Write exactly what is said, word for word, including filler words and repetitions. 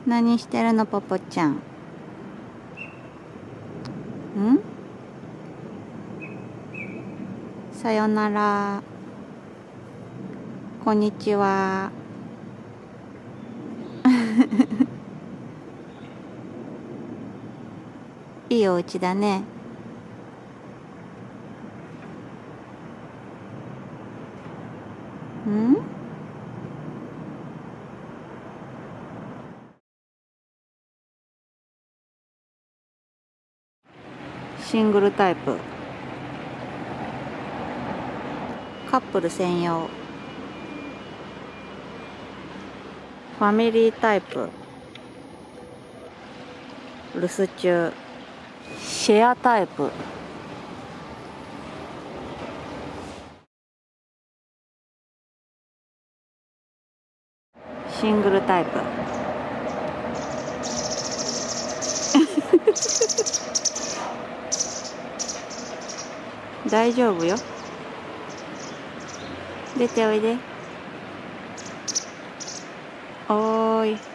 何してるの、ポポちゃん。ん？さよなら。こんにちは。いいお家だね。ん？シングルタイプ。カップル専用。ファミリータイプ。留守中。シェアタイプ。シングルタイプ。大丈夫よ。出ておいで。おーい。